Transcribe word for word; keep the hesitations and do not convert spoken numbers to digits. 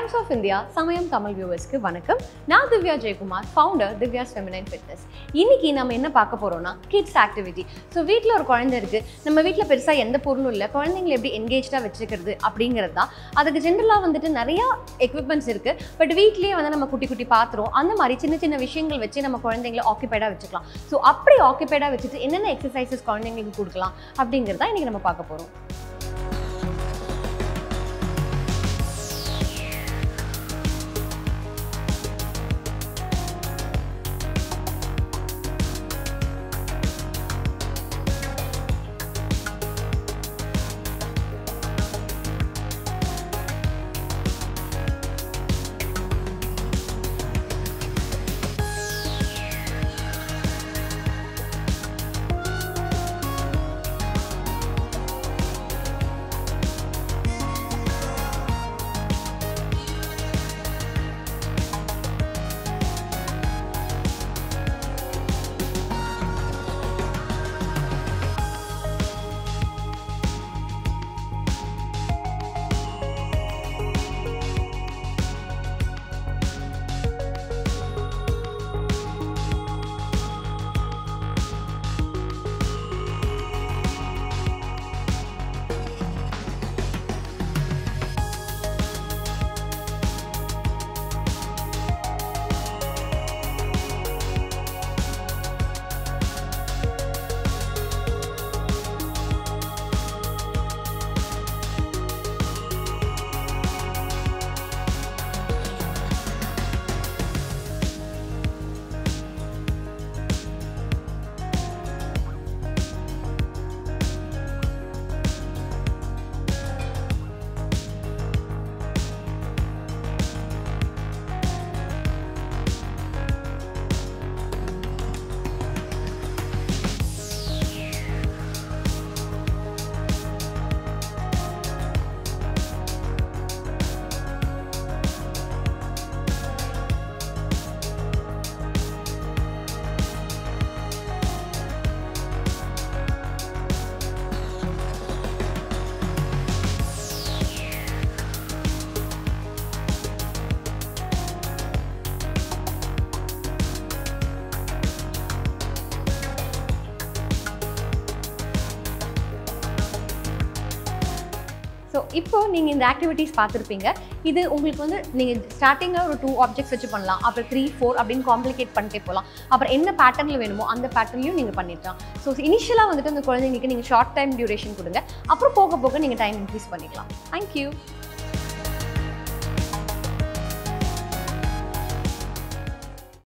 Times of India, Samayam Tamil viewers ku vanakkam. நான் Divya Jayakumar, founder Divya's Feminine Fitness. இன்னைக்கு நாம என்ன பார்க்க போறோம்னா kids activity. So வீட்ல ஒரு குழந்தை இருக்கு. நம்ம வீட்ல பெருசா எந்த பொருளும் இல்ல. குழந்தைகளை எப்படி என்கேஜ்டா வெச்சிக்கிறது அப்படிங்கிறது தான். அதுக்கு ஜெனரலா வந்துட்டு நிறைய equipments இருக்கு. பட் வீட்லயே வந்து நம்ம குட்டி குட்டி பாத்திரம் அந்த மாதிரி சின்ன சின்ன விஷயங்கள் வச்சு நம்ம குழந்தைகளை ஆக்கிபைடா வெச்சுக்கலாம். So அப்படி ஆக்கிபைடா வெச்சிட்டு என்னென்ன எக்சர்சைசஸ் குழந்தைங்களுக்கு கொடுக்கலாம் அப்படிங்கிறது தான் இன்னைக்கு நம்ம பார்க்க போறோம். So, இப்போ நீங்க இந்த ஆக்டிவிட்டீஸ் பார்த்திருப்பீங்க. இது உங்களுக்கு வந்து நீங்க ஸ்டார்டிங்கா ஒரு two ஆப்ஜெக்ட்ஸ் வச்சு பண்ணலாம். அப்புறம் three four அப்படினு காம்ப்ளிகேட் பண்ணிட்டே போலாம். அப்புறம் என்ன பேட்டர்ன்ல வேணுமோ அந்த பேட்டர்ன்லயும் நீங்க பண்ணிடலாம். சோ இனிஷியலா வந்துட்டு அந்த குழந்தைகளுக்கு நீங்க ஷார்ட் டைம் டியூரேஷன் கொடுங்க. அப்புறம் போக போக நீங்க டைம் இன்க்ரீஸ் பண்ணிக்கலாம். Thank you.